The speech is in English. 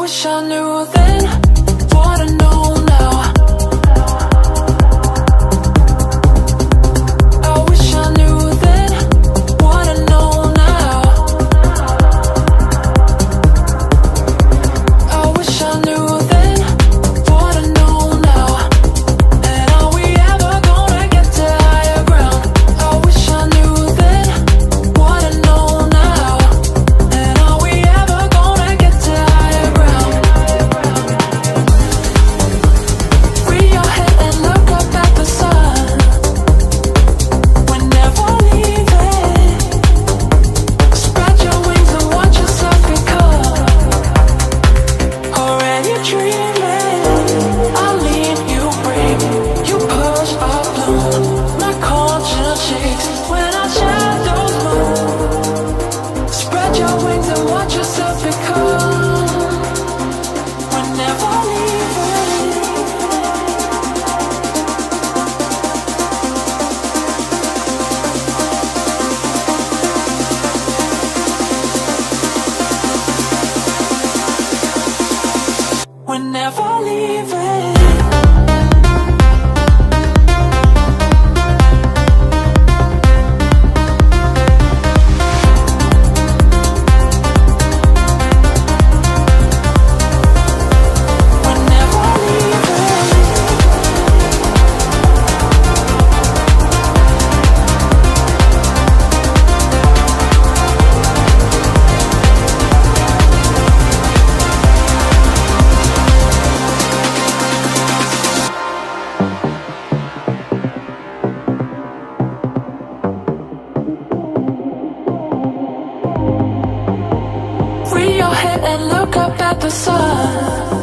wish I knew then what I know now. I wish I knew then what I know now. I wish I knew then what I know now. And are we ever gonna get to higher ground? I wish I knew then what I know now. And are we ever gonna get to higher ground? Free your head and look up at the sun. We're never leaving. Spread your wings and watch yourself become. Already dreaming. I'll leave you break. You push, I bloom. My conscience shakes when our shadows move. Spread your wings and watch yourself become. We're never leaving. We're never leaving. We're never leaving. Free your head and look up at the sun.